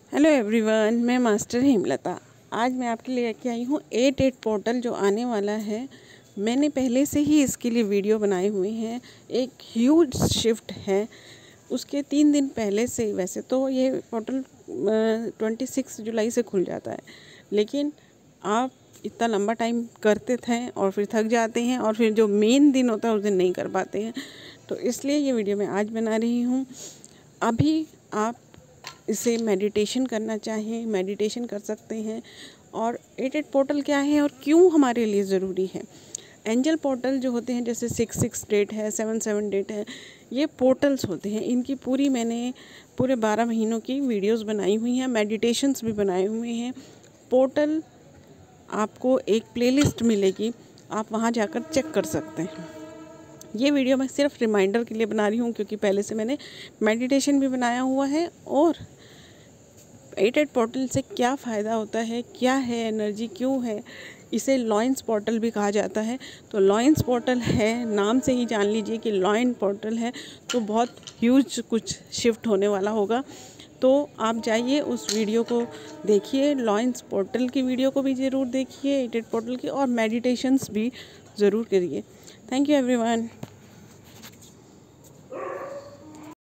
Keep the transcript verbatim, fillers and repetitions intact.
Hello everyone, मैं master Hemlata. आज मैं आपके लिए लेके आई हूँ एट एट पोर्टल जो आने वाला है। मैंने पहले से ही इसके लिए वीडियो बनाए हुए हैं। एक ह्यूज शिफ्ट है। उसके तीन दिन पहले से, वैसे तो ये पोर्टल ट्वेंटी सिक्स जुलाई से खुल जाता है, लेकिन आप इतना लंबा टाइम करते थे और फिर थक जाते हैं और फिर जो मेन दिन होता है उस दिन नहीं कर पाते हैं। तो इसलिए ये वीडियो मैं आज बना रही हूँ। अभी आप इसे मेडिटेशन करना चाहें, मेडिटेशन कर सकते हैं। और एट एट पोर्टल क्या है और क्यों हमारे लिए ज़रूरी है। एंजल पोर्टल जो होते हैं, जैसे सिक्स सिक्स डेट है, सेवन सेवन डेट है, ये पोर्टल्स होते हैं। इनकी पूरी मैंने पूरे बारह महीनों की वीडियोस बनाई हुई हैं, मेडिटेशंस भी बनाए हुए हैं। पोर्टल आपको एक प्लेलिस्ट मिलेगी, आप वहाँ जाकर चेक कर सकते हैं। ये वीडियो मैं सिर्फ रिमाइंडर के लिए बना रही हूँ, क्योंकि पहले से मैंने मेडिटेशन भी बनाया हुआ है। और एट एट पोर्टल से क्या फ़ायदा होता है, क्या है एनर्जी, क्यों है, इसे लॉयंस पोर्टल भी कहा जाता है। तो लॉयंस पोर्टल है, नाम से ही जान लीजिए कि लॉयन पोर्टल है, तो बहुत ह्यूज कुछ शिफ्ट होने वाला होगा। तो आप जाइए उस वीडियो को देखिए, लॉयंस पोर्टल की वीडियो को भी ज़रूर देखिए, एट एट पोर्टल की, और मेडिटेशंस भी ज़रूर करिए। Thank you everyone.